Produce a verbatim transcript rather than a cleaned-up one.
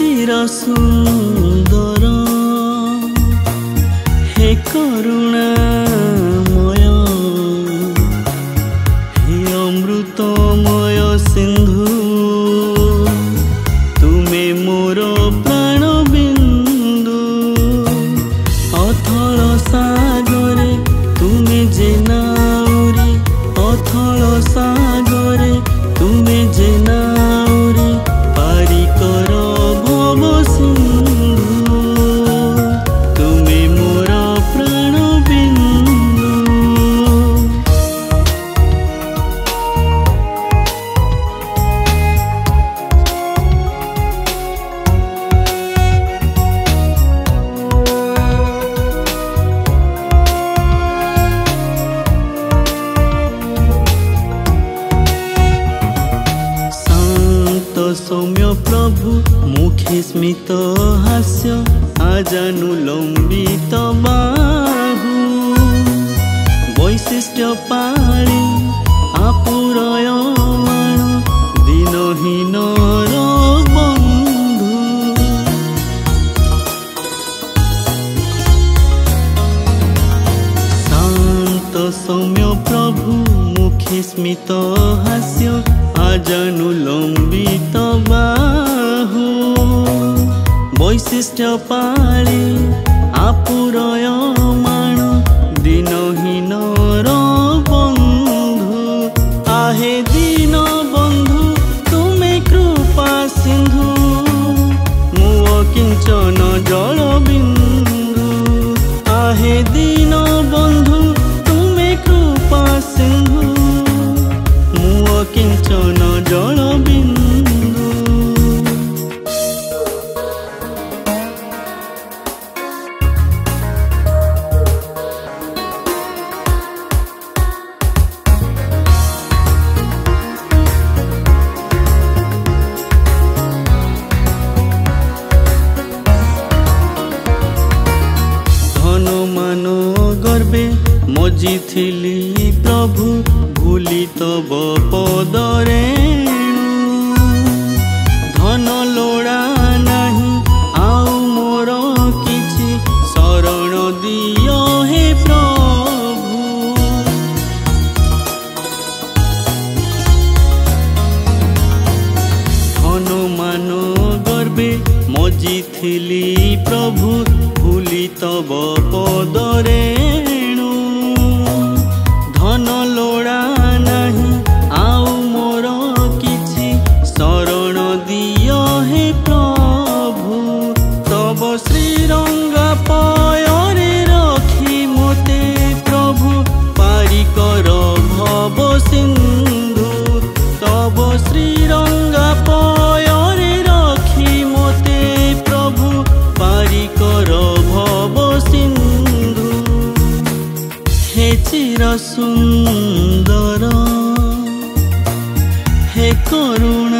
चिर सुंदर हे करुणामय हे अमृतमय सिंधु तुमे मोर प्राण बिंदु अथल सागरे तुमे जे नाउरी अथल सागरे तुमे जे नाउरी पारी कर भव सिंधु तुमे मोर प्राण बिंदु। शांत सौम्य प्रभु मुखे स्मित हास्य आजानुलंबित बाहु वैशिष्ट्य पाळी आपुरयमाण दीनहीन बंधु शांत सौम्य प्रभु मुखे स्मित हास्य आजानुलंबित बाहु वैशिष्ट्य पाळी आपुरयमाण दीनहीन बंधु आहे दीन बंधु तुमे कृपा सिंधु मुओ किंचन जल बिंदु आहे दीन बंधु तुमे कृपा सिंधु मुओ किंचन जल बिंदु। धन मान गर्भे मजी थिली प्रभु भूली तब पदरेणु धन लोड़ा नहीं आउ मोर किछि शरण दियो हे प्रभु धन मान गर्भे मजी थिली प्रभु भूली तब पदरेणु धन लोड़ा नहीं आउ मोर किछि शरण दियो हे प्रभु तब श्रीरंगा पयरे रखी मोते प्रभु पारी कर भव सिंधु तब श्रीरंगा पयरे रखी मोते प्रभु पारी कर भव सिंधु हे चिर सुंदर हे करुणा